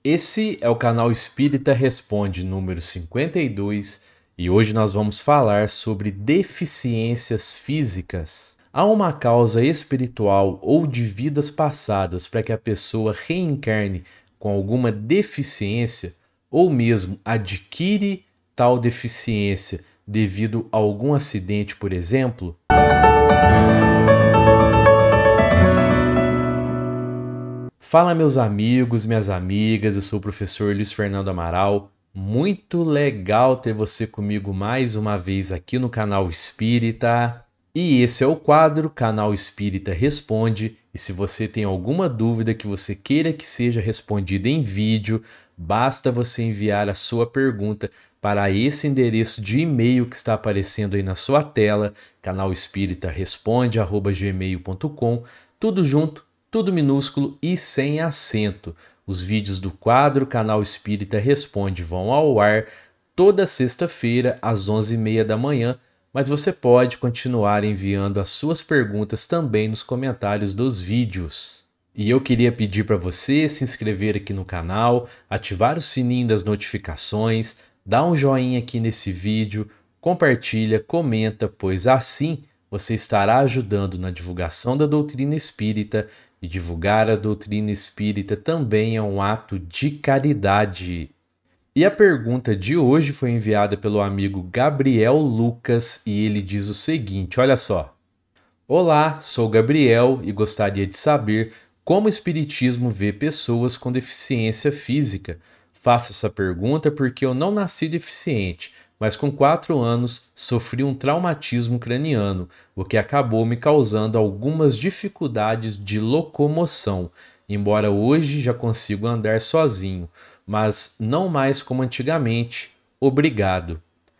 Esse é o canal Espírita Responde número 52 e hoje nós vamos falar sobre deficiências físicas. Há uma causa espiritual ou de vidas passadas para que a pessoa reencarne com alguma deficiência ou mesmo adquire tal deficiência devido a algum acidente, por exemplo? Fala, meus amigos, minhas amigas, eu sou o professor Luiz Fernando Amaral. Muito legal ter você comigo mais uma vez aqui no canal Espírita. E esse é o quadro Canal Espírita Responde. E se você tem alguma dúvida que você queira que seja respondida em vídeo, basta você enviar a sua pergunta para esse endereço de e-mail que está aparecendo aí na sua tela, canalespiritaresponde@gmail.com, tudo junto, tudo minúsculo e sem acento. Os vídeos do quadro Canal Espírita Responde vão ao ar toda sexta-feira às 11h30 da manhã, mas você pode continuar enviando as suas perguntas também nos comentários dos vídeos. E eu queria pedir para você se inscrever aqui no canal, ativar o sininho das notificações, dar um joinha aqui nesse vídeo, compartilha, comenta, pois assim você estará ajudando na divulgação da doutrina espírita, e divulgar a doutrina espírita também é um ato de caridade. E a pergunta de hoje foi enviada pelo amigo Gabriel Lucas e ele diz o seguinte, olha só. Olá, sou Gabriel e gostaria de saber como o Espiritismo vê pessoas com deficiência física. Faço essa pergunta porque eu não nasci deficiente, mas com 4 anos sofri um traumatismo craniano, o que acabou me causando algumas dificuldades de locomoção, embora hoje já consigo andar sozinho, mas não mais como antigamente. Obrigado.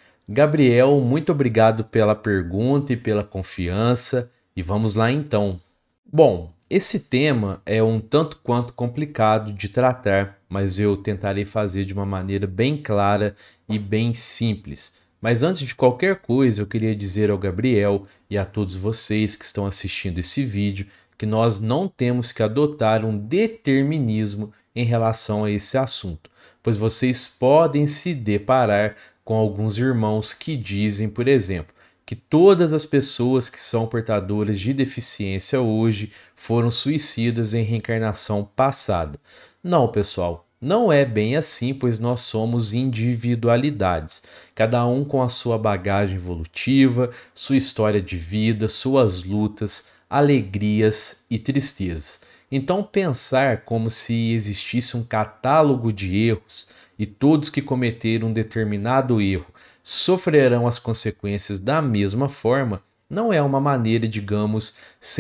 Gabriel, muito obrigado pela pergunta e pela confiança. E vamos lá então. Bom, esse tema é um tanto quanto complicado de tratar, mas eu tentarei fazer de uma maneira bem clara e bem simples. Mas antes de qualquer coisa, eu queria dizer ao Gabriel e a todos vocês que estão assistindo esse vídeo que nós não temos que adotar um determinismo em relação a esse assunto, pois vocês podem se deparar com alguns irmãos que dizem, por exemplo, que todas as pessoas que são portadoras de deficiência hoje foram suicidas em reencarnação passada. Não, pessoal, não é bem assim, pois nós somos individualidades, cada um com a sua bagagem evolutiva, sua história de vida, suas lutas, alegrias e tristezas. Então, pensar como se existisse um catálogo de erros e todos que cometeram um determinado erro sofrerão as consequências da mesma forma não é uma maneira, digamos,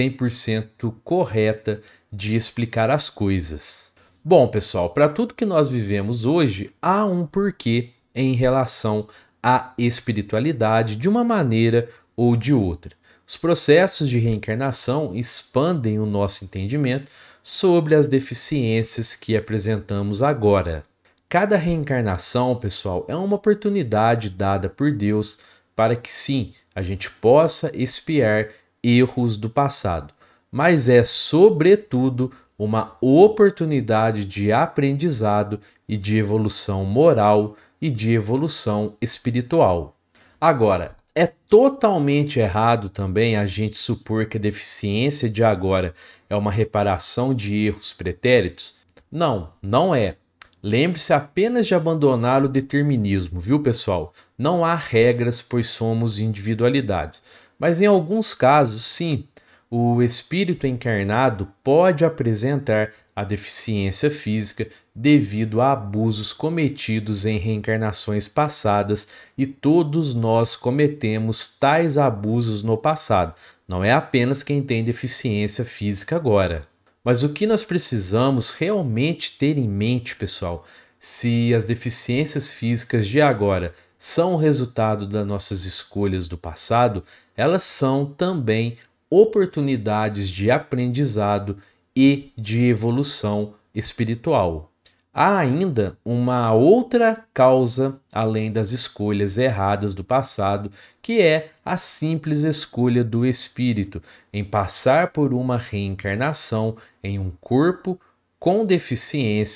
100% correta de explicar as coisas. Bom, pessoal, para tudo que nós vivemos hoje, há um porquê em relação à espiritualidade de uma maneira ou de outra. Os processos de reencarnação expandem o nosso entendimento sobre as deficiências que apresentamos agora. Cada reencarnação, pessoal, é uma oportunidade dada por Deus para que sim, a gente possa expiar erros do passado, mas é, sobretudo, uma oportunidade de aprendizado e de evolução moral e de evolução espiritual. Agora, é totalmente errado também a gente supor que a deficiência de agora é uma reparação de erros pretéritos? Não, não é. Lembre-se apenas de abandonar o determinismo, viu, pessoal? Não há regras, pois somos individualidades. Mas em alguns casos, sim, o espírito encarnado pode apresentar a deficiência física devido a abusos cometidos em reencarnações passadas e todos nós cometemos tais abusos no passado. Não é apenas quem tem deficiência física agora. Mas o que nós precisamos realmente ter em mente, pessoal, se as deficiências físicas de agora são o resultado das nossas escolhas do passado, elas são também oportunidades de aprendizado e de evolução espiritual. Há ainda uma outra causa, além das escolhas erradas do passado, que é a simples escolha do espírito em passar por uma reencarnação em um corpo com deficiência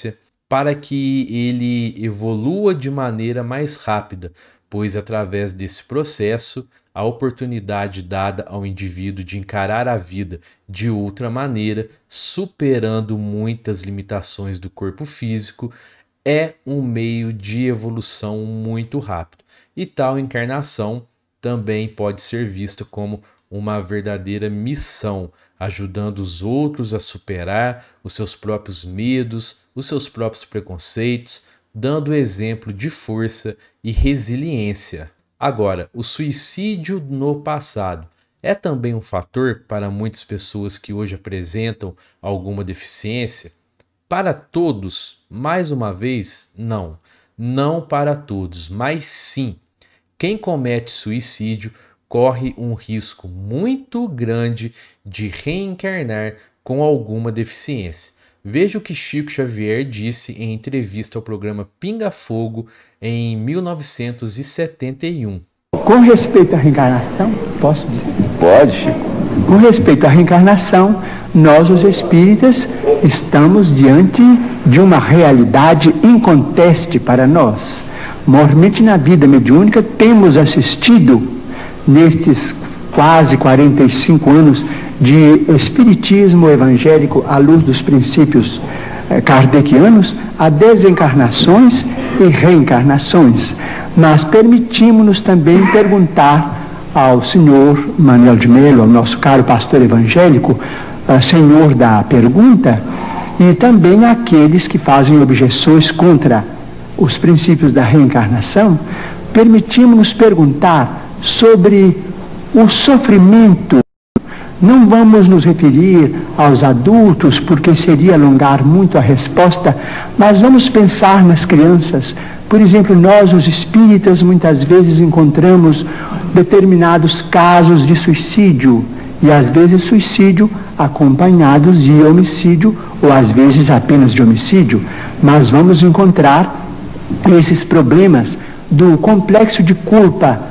para que ele evolua de maneira mais rápida, pois através desse processo, a oportunidade dada ao indivíduo de encarar a vida de outra maneira, superando muitas limitações do corpo físico, é um meio de evolução muito rápido. E tal encarnação também pode ser vista como uma verdadeira missão, ajudando os outros a superar os seus próprios medos, os seus próprios preconceitos, dando exemplo de força e resiliência. Agora, o suicídio no passado é também um fator para muitas pessoas que hoje apresentam alguma deficiência? Para todos, mais uma vez, não. Não para todos, mas sim. Quem comete suicídio corre um risco muito grande de reencarnar com alguma deficiência. Veja o que Chico Xavier disse em entrevista ao programa Pinga Fogo em 1971. Com respeito à reencarnação, posso dizer? Pode, Chico. Com respeito à reencarnação, nós, os espíritas, estamos diante de uma realidade inconteste para nós. Mormente na vida mediúnica, temos assistido, nestes quase 45 anos de espiritismo evangélico à luz dos princípios kardecianos, a desencarnações e reencarnações. Mas permitimos-nos também perguntar ao senhor Manuel de Melo, ao nosso caro pastor evangélico, senhor da pergunta, e também àqueles que fazem objeções contra os princípios da reencarnação, permitimos-nos perguntar sobre o sofrimento. Não vamos nos referir aos adultos, porque seria alongar muito a resposta, mas vamos pensar nas crianças. Por exemplo, nós, os espíritas, muitas vezes encontramos determinados casos de suicídio, e às vezes suicídio acompanhados de homicídio, ou às vezes apenas de homicídio. Mas vamos encontrar esses problemas do complexo de culpa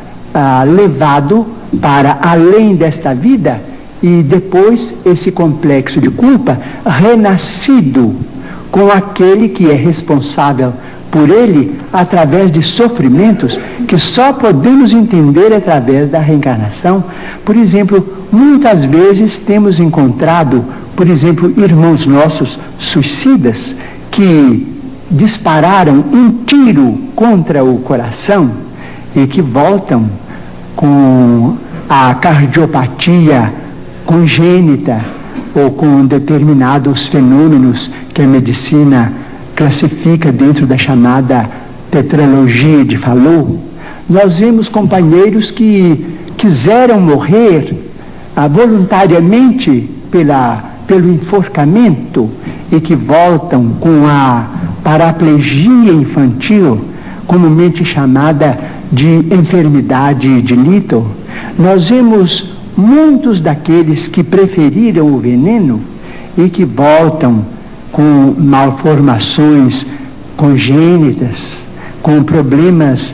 levado para além desta vida, e depois esse complexo de culpa renascido com aquele que é responsável por ele através de sofrimentos que só podemos entender através da reencarnação. Por exemplo, muitas vezes temos encontrado, por exemplo, irmãos nossos suicidas que dispararam um tiro contra o coração e que voltam com a cardiopatia congênita ou com determinados fenômenos que a medicina classifica dentro da chamada tetralogia de Fallot. Nós vemos companheiros que quiseram morrer voluntariamente pelo enforcamento e que voltam com a paraplegia infantil, comumente chamada de enfermidade de Little. Nós vemos muitos daqueles que preferiram o veneno e que voltam com malformações congênitas, com problemas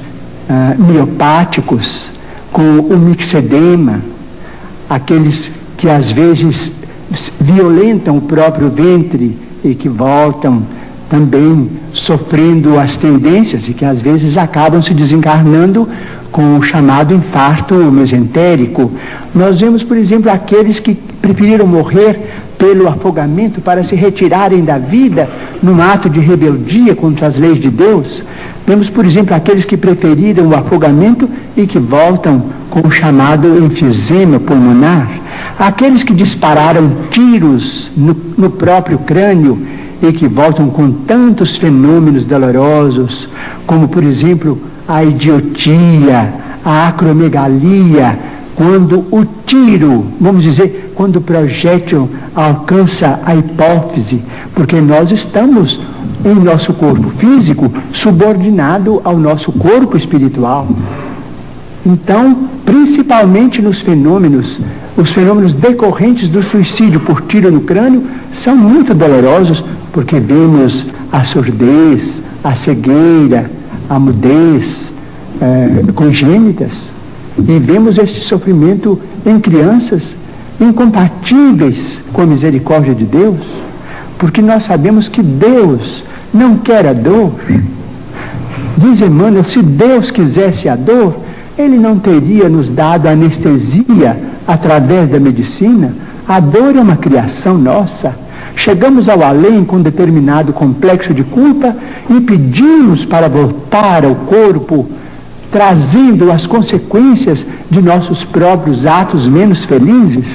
miopáticos, com o mixedema, aqueles que às vezes violentam o próprio ventre e que voltam também sofrendo as tendências e que às vezes acabam se desencarnando com o chamado infarto mesentérico. Nós vemos, por exemplo, aqueles que preferiram morrer pelo afogamento para se retirarem da vida num ato de rebeldia contra as leis de Deus. Vemos, por exemplo, aqueles que preferiram o afogamento e que voltam com o chamado enfisema pulmonar. Aqueles que dispararam tiros no próprio crânio e que voltam com tantos fenômenos dolorosos, como, por exemplo, a idiotia, a acromegalia, quando o tiro, vamos dizer, quando o projétil alcança a hipófise, porque nós estamos em nosso corpo físico subordinado ao nosso corpo espiritual. Então, principalmente nos fenômenos, os fenômenos decorrentes do suicídio por tiro no crânio são muito dolorosos, porque vemos a surdez, a cegueira, a mudez congênitas, e vemos este sofrimento em crianças incompatíveis com a misericórdia de Deus, porque nós sabemos que Deus não quer a dor. Diz Emmanuel, se Deus quisesse a dor, Ele não teria nos dado anestesia através da medicina. A dor é uma criação nossa. Chegamos ao além com determinado complexo de culpa e pedimos para voltar ao corpo, trazendo as consequências de nossos próprios atos menos felizes.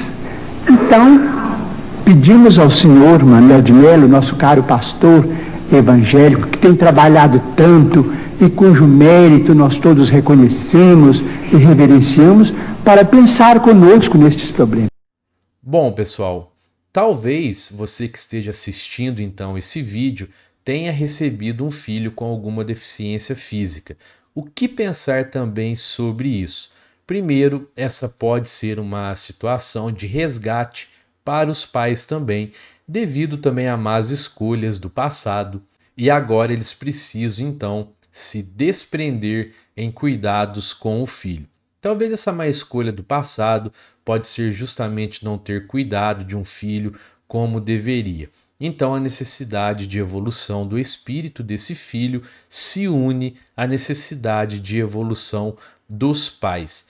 Então, pedimos ao Senhor Manuel de Melo, nosso caro pastor evangélico, que tem trabalhado tanto e cujo mérito nós todos reconhecemos e reverenciamos, para pensar conosco nestes problemas. Bom, pessoal, talvez você que esteja assistindo então esse vídeo tenha recebido um filho com alguma deficiência física. O que pensar também sobre isso? Primeiro, essa pode ser uma situação de resgate para os pais também, devido também a más escolhas do passado, e agora eles precisam então se desprender em cuidados com o filho. Talvez essa má escolha do passado pode ser justamente não ter cuidado de um filho como deveria. Então a necessidade de evolução do espírito desse filho se une à necessidade de evolução dos pais.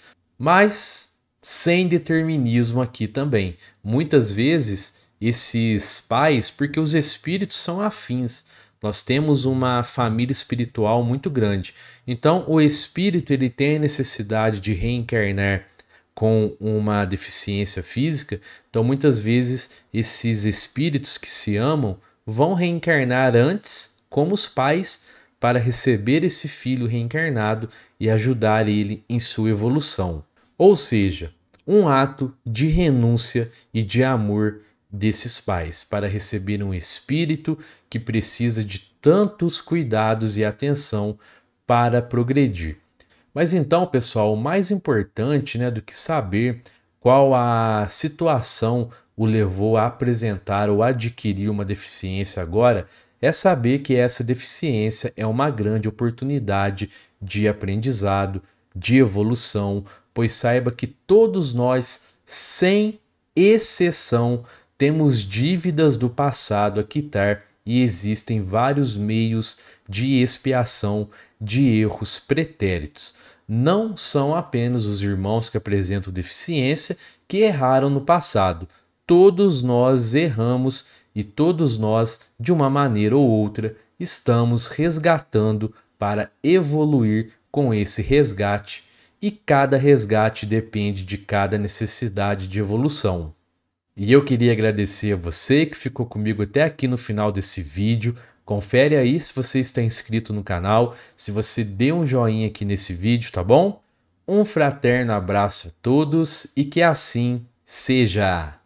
Mas sem determinismo aqui também. Muitas vezes esses pais, porque os espíritos são afins, nós temos uma família espiritual muito grande. Então, o espírito ele tem a necessidade de reencarnar com uma deficiência física. Então, muitas vezes, esses espíritos que se amam vão reencarnar antes como os pais para receber esse filho reencarnado e ajudar ele em sua evolução. Ou seja, um ato de renúncia e de amor desses pais para receber um espírito que precisa de tantos cuidados e atenção para progredir. Mas então, pessoal, o mais importante, do que saber qual a situação o levou a apresentar ou adquirir uma deficiência agora, é saber que essa deficiência é uma grande oportunidade de aprendizado, de evolução, pois saiba que todos nós, sem exceção, temos dívidas do passado a quitar e existem vários meios de expiação de erros pretéritos. Não são apenas os irmãos que apresentam deficiência que erraram no passado. Todos nós erramos e todos nós, de uma maneira ou outra, estamos resgatando para evoluir com esse resgate. E cada resgate depende de cada necessidade de evolução. E eu queria agradecer a você que ficou comigo até aqui no final desse vídeo. Confere aí se você está inscrito no canal, se você deu um joinha aqui nesse vídeo, tá bom? Um fraterno abraço a todos e que assim seja!